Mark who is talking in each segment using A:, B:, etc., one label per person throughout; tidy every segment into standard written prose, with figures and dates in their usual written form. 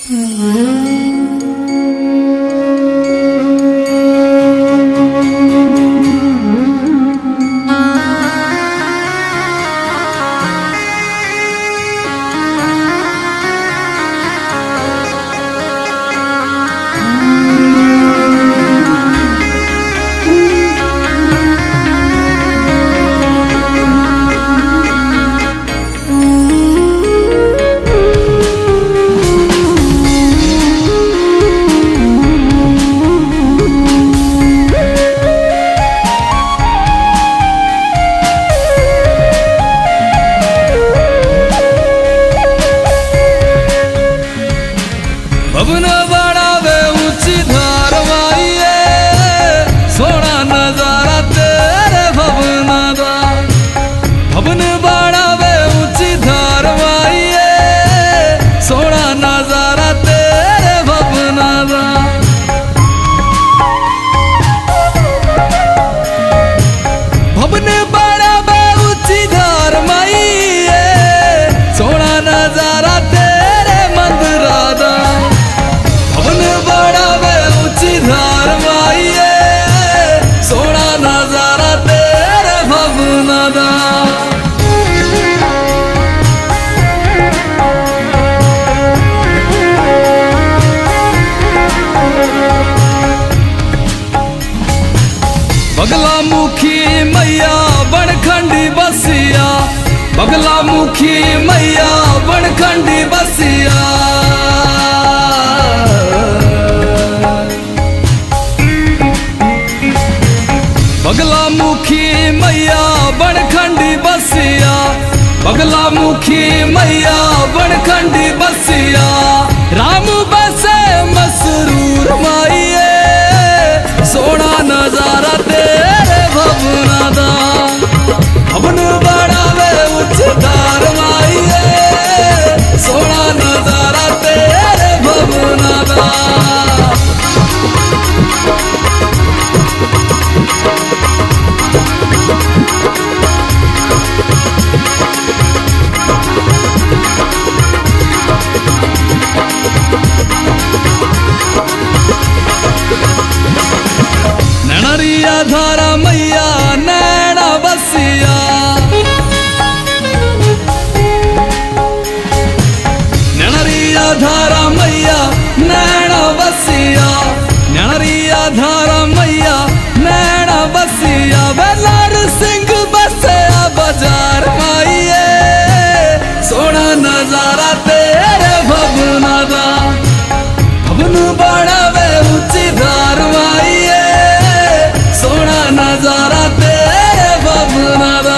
A: भवन बढ़ावे ऊंची धार माइए, सोना नजारा तेरे भवन दा। भवन बढ़ावे ऊंची धार माइए, सोना नजारा तेरे भवन दा। भवन बढ़ावे ऊंची धार माइए, सोना नजारा तेरे मंदिरा दा। बढ़ावे ऊंची धार माइए, सोना नजारा तेरे भवन दा। बगला मुखी मैया बनखंडी बसिया, बगला मुखी मैया बनखंडी बसिया। बगला मुखी मैया बनखंडी बसिया, बगला मुखी मैया बनखंडी बसिया। राम बसे मसरूर माइए, सोना नजारा तेरे भवन दा। भवन बढ़ावे ऊंची धार माइए, सोना नजारा तेरे भवन दा। नैणरिया धारा मैया नैना बसिया, नैणरिया धारा मैया नैना बसिया, नैणरिया धारा मैया नैना बसिया। बेलार सिंह बसिया बाजार माइए, सोना नजारा तेरे भवन दा। भवन बढ़ावे ऊंची धार माइए, सोना नजारा तेरे भवन दा।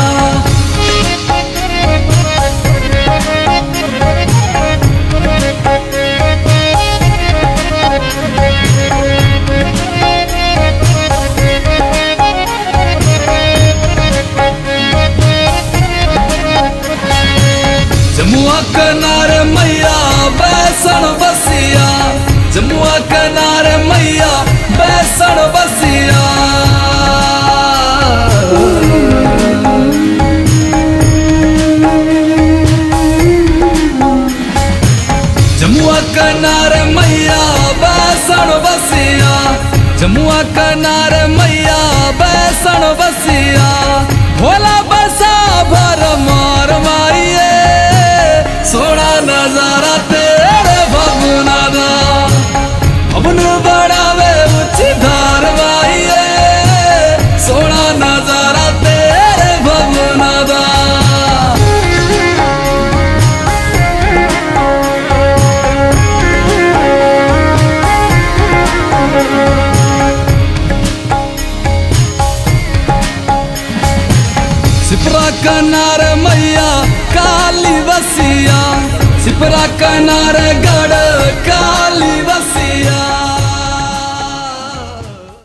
A: जमुआ किनारे मैया बैसन बसिया, जमुआ किनारे मैया बैसन बसिया। जमुआ किनारे मैया बैसन बसिया, जमुआ किनारे मैया बैसन बसिया। भोला बसा भर मार माइए, सोना नजारा तेरे भवन दा। भवन बढ़ावे ऊंची धार माइए, सोना नजारा तेरे भवन दा। सिपरा किनारे मैया काली बसिया, सिपरा किनारे गढ़ काली बसिया।